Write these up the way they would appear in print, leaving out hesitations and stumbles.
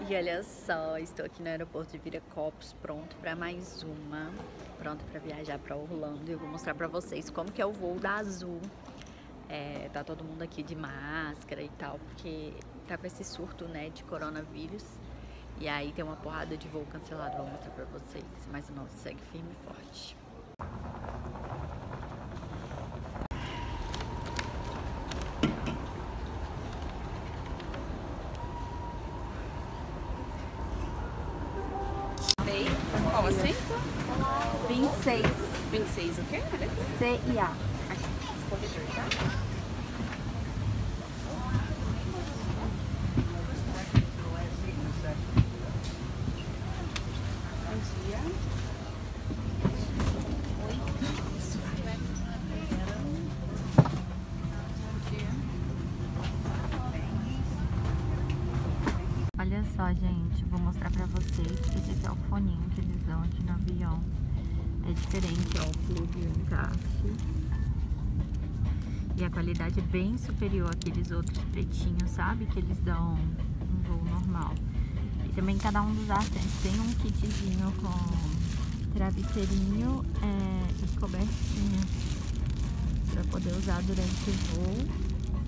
E olha só, estou aqui no aeroporto de Viracopos, pronto para mais uma, pronto para viajar para Orlando. E eu vou mostrar para vocês como que é o voo da Azul. Tá todo mundo aqui de máscara e tal, porque tá com esse surto, né, de coronavírus. E aí tem uma porrada de voo cancelado, vou mostrar para vocês. Mas o nosso segue firme e forte. Qual assento? 26, 26 o quê? C e A. Esse corredor, tá? Bom dia. Olha só, gente, vou mostrar pra vocês. Esse aqui é o foninho que eles dão aqui no avião. É diferente, ó, o plug e o encaixe. E a qualidade é bem superior àqueles outros pretinhos, sabe? Que eles dão um voo normal. E também cada um dos assentos tem um kitzinho com travesseirinho e cobertinha pra poder usar durante o voo.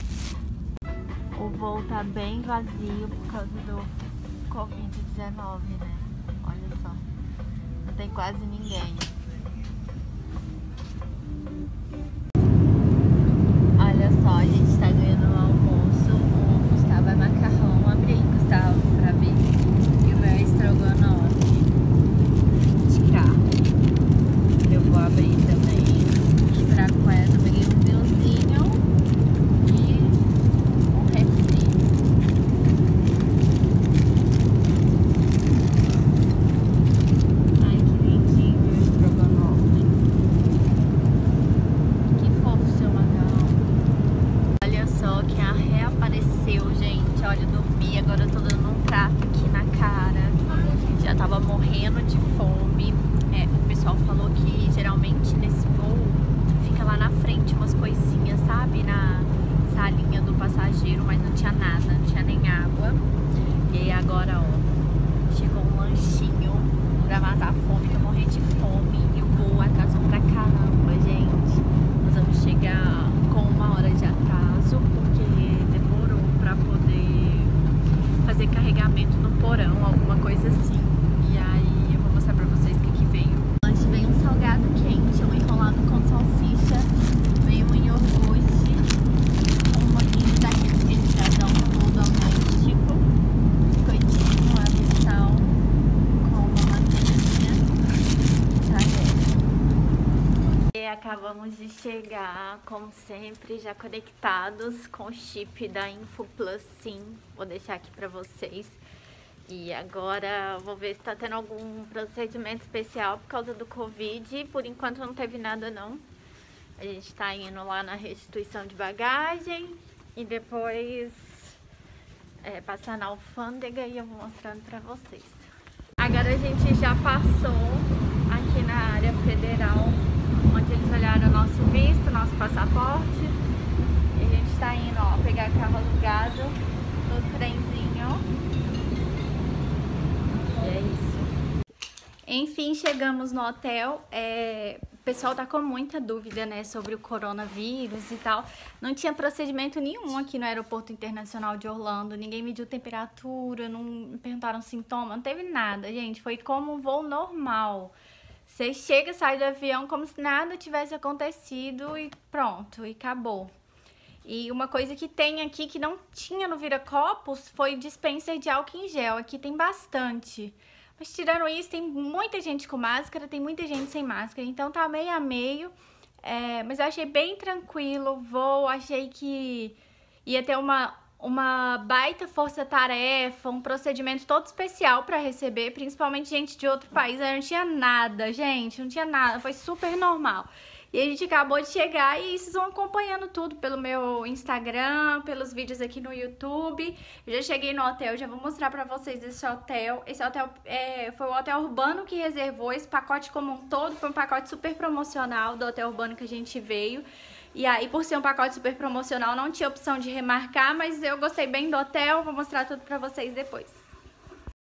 O voo tá bem vazio por causa do Covid-19, né? Olha só, não tem quase ninguém. Olha só, a gente tá ganhando um almoço. O Gustavo é macarrão. Abre aí, Gustavo, pra ver. E o meu é estrogonofe de carne. Eu vou abrir também. Misturar com essa. Peguei um vinhozinho e um refri. Ai, que lindinho o estrogonofe. Que fofo seu macarrão. Olha só quem reapareceu, gente. Olha, eu dormi, agora eu tô dando um prato aqui na cara. Já tava morrendo de fome. O pessoal falou que geralmente nesse voo fica lá na frente umas coisinhas, sabe? Na salinha do passageiro, mas não tinha nada, não tinha nem água. E aí agora, ó, chegou um lanchinho pra matar a fome. Tô morrendo de fome e o voo atrasou pra caramba, gente. Nós vamos chegar com 1 hora de atraso, porque demorou pra poder fazer carregamento no porão, alguma coisa assim. E aí eu vou mostrar pra vocês o que veio. O lanche veio um salgado quente, um enrolado com salsicha, veio um iogurte, um molhinho daqueles que eles já dão no voo doméstico, biscoitinho, avição, com uma manteiguinha, e acabamos de chegar, como sempre, já conectados com o chip da InfoPlus SIM. Vou deixar aqui pra vocês. E agora vou ver se tá tendo algum procedimento especial por causa do Covid. Por enquanto não teve nada não. A gente tá indo lá na restituição de bagagem e depois passar na alfândega e eu vou mostrando pra vocês. Agora a gente já passou aqui na área federal, onde eles olharam o nosso visto, nosso passaporte. E a gente tá indo, ó, pegar carro alugado no trenzinho. E é isso. Enfim, chegamos no hotel. O pessoal tá com muita dúvida, né, sobre o coronavírus e tal. Não tinha procedimento nenhum aqui no Aeroporto Internacional de Orlando. Ninguém mediu temperatura, não me perguntaram sintoma, não teve nada, gente. Foi como um voo normal. Você chega, sai do avião como se nada tivesse acontecido e pronto, e acabou. E uma coisa que tem aqui que não tinha no Viracopos foi dispenser de álcool em gel. Aqui tem bastante. Mas tirando isso, tem muita gente com máscara, tem muita gente sem máscara. Então tá meio a meio. Mas eu achei bem tranquilo o voo. Achei que ia ter uma baita força-tarefa, um procedimento todo especial pra receber, principalmente gente de outro país. Aí não tinha nada, gente, não tinha nada. Foi super normal. E a gente acabou de chegar e vocês vão acompanhando tudo pelo meu Instagram, pelos vídeos aqui no YouTube. Eu já cheguei no hotel, já vou mostrar pra vocês esse hotel. Esse hotel foi o Hotel Urbano que reservou esse pacote como um todo. Foi um pacote super promocional do Hotel Urbano que a gente veio. E aí, por ser um pacote super promocional, não tinha opção de remarcar, mas eu gostei bem do hotel. Vou mostrar tudo pra vocês depois.